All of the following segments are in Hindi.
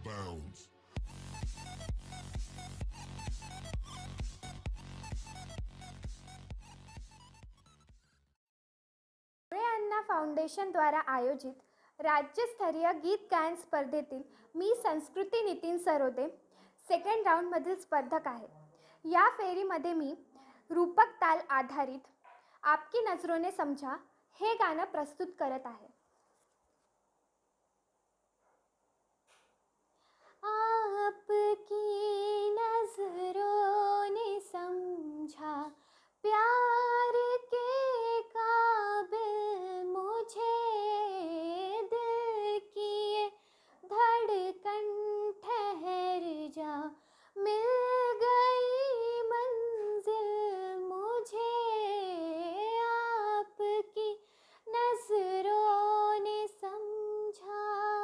bounds. अण्णा फाउंडेशनद्वारा आयोजित राज्यस्तरीय गीत गायन स्पर्धेतील मी संस्कृती नितीन सरोदे सेकंड राऊंडमधील स्पर्धक आहे. या फेरीमध्ये मी रूपक ताल आधारित आपकी नजरों ने समझा हे गाणं प्रस्तुत करत आहे. आपकी नजरों ने समझा प्यार के काबिल मुझे, दिल की ये धड़कन ठहर जा, मिल गई मंजिल मुझे. आपकी नजरों ने समझा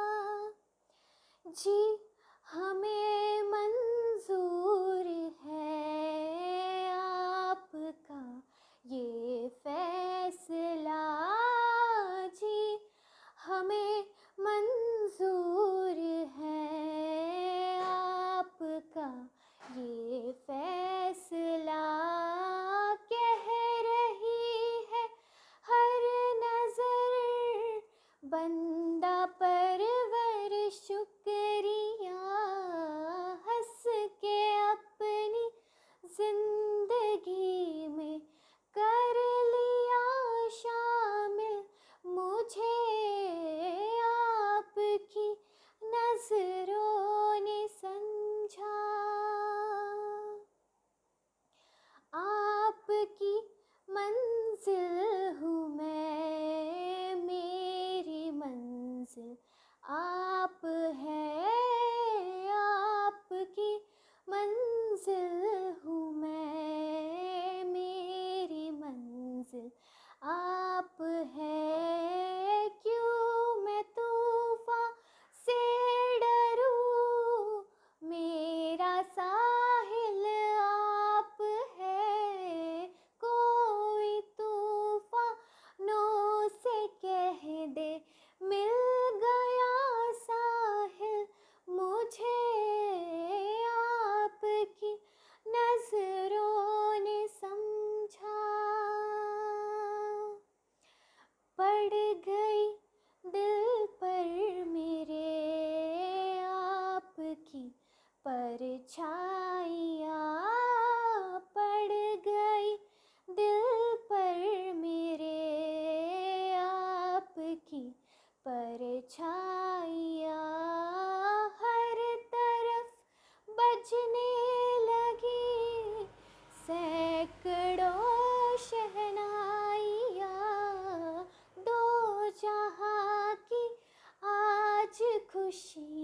जी हमें मंजूर है आपका ये फैसला, जी हमें मंजूर है आपका ये फैसला. कह रही है हर नजर बंदा परवर शुक्रिया, हंस के अपनी जिंदगी में कर लिया शामिल मुझे. आपकी नजरों ने समझा, आपकी मंजिल हूँ मैं, मेरी मंजिल आप है. आपकी मंजिल हूँ मैं, मेरी मंजिल आप है. क्यों मैं तूफान से डरूं, मेरा साहिल आप है. कोई तूफानों से कह दे मिल गया साहिल मुझे. आपकी नजरों ने समझा, पड़ गई दिल पर मेरे आपकी परछाइयाँ, पड़ गई दिल पर मेरे आपकी परछाइयाँ. हर तरफ बजने लगी सैकड़ों शहनाइयाँ, दो जहाँ की आज खुशी